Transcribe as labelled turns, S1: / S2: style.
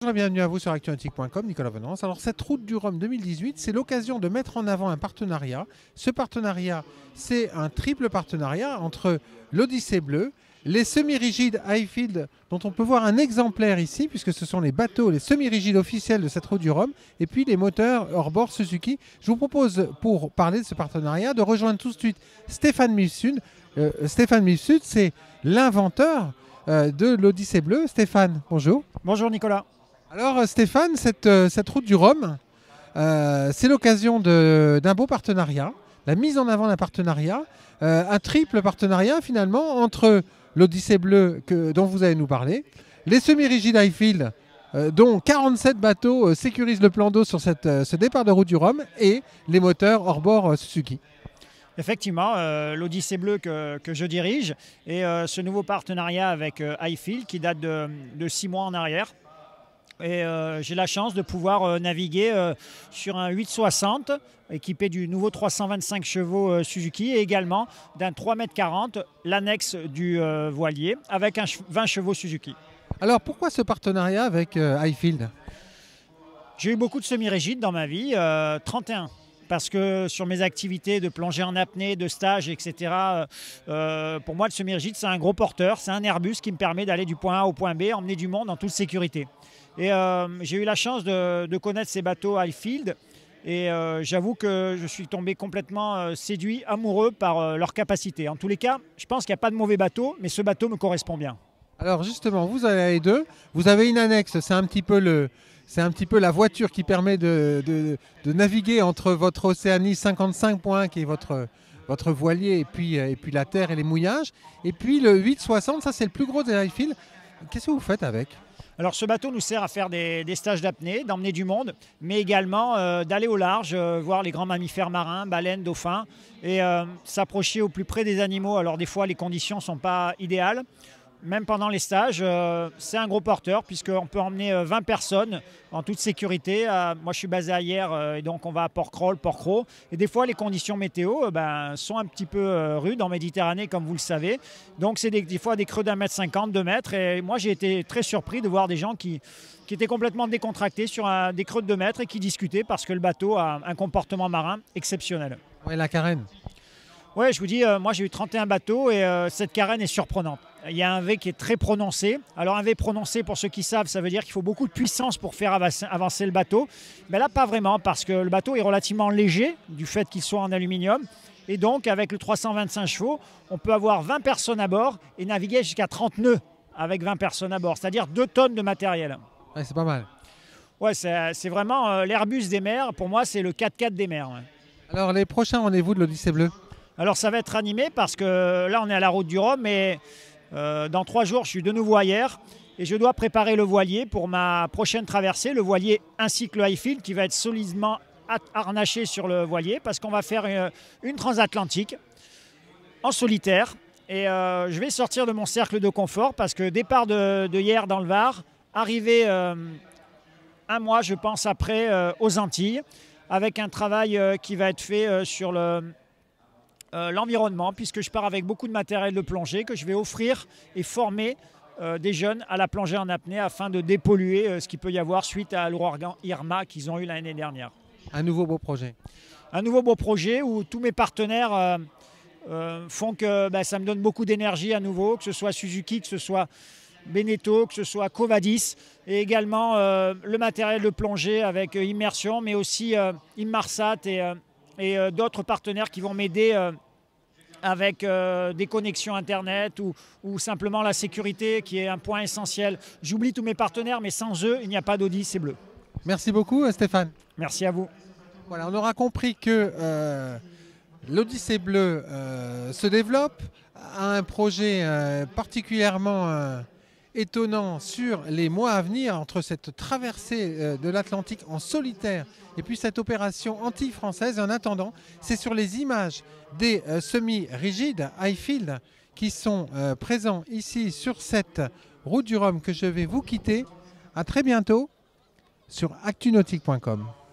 S1: Bonjour et bienvenue à vous sur actunautique.com, Nicolas Venance. Alors cette route du Rhum 2018, c'est l'occasion de mettre en avant un partenariat. Ce partenariat, c'est un triple partenariat entre l'Odyssée Bleue, les semi-rigides Highfield, dont on peut voir un exemplaire ici, puisque ce sont les bateaux, les semi-rigides officiels de cette route du Rhum, et puis les moteurs hors-bord Suzuki. Je vous propose, pour parler de ce partenariat, de rejoindre tout de suite Stéphane Mifsud. Stéphane Mifsud, c'est l'inventeur de l'Odyssée Bleue. Stéphane, bonjour.
S2: Bonjour Nicolas.
S1: Alors Stéphane, cette route du Rhum, c'est l'occasion d'un beau partenariat, la mise en avant d'un partenariat, un triple partenariat finalement entre l'Odyssée Bleue dont vous allez nous parler, les semi-rigides Highfield dont 47 bateaux sécurisent le plan d'eau sur ce départ de route du Rhum, et les moteurs hors-bord Suzuki.
S2: Effectivement, l'Odyssée Bleue que je dirige et ce nouveau partenariat avec Highfield qui date de 6 mois en arrière. Et j'ai la chance de pouvoir naviguer sur un 860 équipé du nouveau 325 chevaux Suzuki et également d'un 3,40 m, l'annexe du voilier avec un 20 chevaux Suzuki.
S1: Alors pourquoi ce partenariat avec Highfield?
S2: J'ai eu beaucoup de semi-rigides dans ma vie, 31. Parce que sur mes activités de plongée en apnée, de stage, etc., pour moi, le semi-rigide, c'est un gros porteur. C'est un Airbus qui me permet d'aller du point A au point B, emmener du monde en toute sécurité. Et j'ai eu la chance de connaître ces bateaux Highfield. Et j'avoue que je suis tombé complètement séduit, amoureux par leur capacité. En tous les cas, je pense qu'il n'y a pas de mauvais bateau, mais ce bateau me correspond bien.
S1: Alors justement, vous avez les deux. Vous avez une annexe, c'est un petit peu la voiture qui permet de naviguer entre votre Océanie 55.1 qui est votre voilier et puis la terre et les mouillages. Et puis le 860, ça c'est le plus gros des Highfield. Qu'est-ce que vous faites avec?
S2: Alors ce bateau nous sert à faire des stages d'apnée, d'emmener du monde, mais également d'aller au large, voir les grands mammifères marins, baleines, dauphins, et s'approcher au plus près des animaux. Alors des fois les conditions ne sont pas idéales. Même pendant les stages, c'est un gros porteur puisqu'on peut emmener 20 personnes en toute sécurité. Moi, je suis basé à Hyères et donc on va à Port-Cros. Et des fois, les conditions météo sont un petit peu rudes en Méditerranée, comme vous le savez. Donc, c'est des fois des creux d'1,50 m, 2 mètres. Et moi, j'ai été très surpris de voir des gens qui étaient complètement décontractés sur des creux de 2 mètres et qui discutaient parce que le bateau a un comportement marin exceptionnel.
S1: Ouais, la carène.
S2: Oui, je vous dis, moi j'ai eu 31 bateaux et cette carène est surprenante. Il y a un V qui est très prononcé. Alors un V prononcé, pour ceux qui savent, ça veut dire qu'il faut beaucoup de puissance pour faire avancer le bateau. Mais là, pas vraiment, parce que le bateau est relativement léger, du fait qu'il soit en aluminium. Et donc, avec le 325 chevaux, on peut avoir 20 personnes à bord et naviguer jusqu'à 30 nœuds avec 20 personnes à bord, c'est-à-dire 2 tonnes de matériel.
S1: Ouais, c'est pas mal.
S2: Ouais, c'est vraiment l'Airbus des mers. Pour moi, c'est le 4x4 des mers. Ouais.
S1: Alors les prochains rendez-vous de l'Odyssée Bleue?
S2: Alors ça va être animé parce que là on est à la route du Rhum, mais dans 3 jours je suis de nouveau à Hyères et je dois préparer le voilier pour ma prochaine traversée, le voilier ainsi que le Highfield qui va être solidement harnaché sur le voilier parce qu'on va faire une transatlantique en solitaire et je vais sortir de mon cercle de confort parce que départ de Hyères dans le Var, arrivé un mois je pense après aux Antilles avec un travail qui va être fait sur l'environnement, puisque je pars avec beaucoup de matériel de plongée que je vais offrir et former des jeunes à la plongée en apnée afin de dépolluer ce qu'il peut y avoir suite à l'ouragan Irma qu'ils ont eu l'année dernière.
S1: Un nouveau beau projet.
S2: Un nouveau beau projet où tous mes partenaires font que ça me donne beaucoup d'énergie à nouveau, que ce soit Suzuki, que ce soit Beneteau, que ce soit Covadis, et également le matériel de plongée avec Immersion, mais aussi Inmarsat et d'autres partenaires qui vont m'aider avec des connexions Internet ou simplement la sécurité qui est un point essentiel. J'oublie tous mes partenaires, mais sans eux, il n'y a pas d'Odyssée Bleue.
S1: Merci beaucoup Stéphane.
S2: Merci à vous.
S1: Voilà, on aura compris que l'Odyssée Bleue se développe, a un projet particulièrement étonnant sur les mois à venir entre cette traversée de l'Atlantique en solitaire et puis cette opération anti-française. Et en attendant, c'est sur les images des semi-rigides Highfield qui sont présents ici sur cette route du Rhum que je vais vous quitter. À très bientôt sur actunautique.com.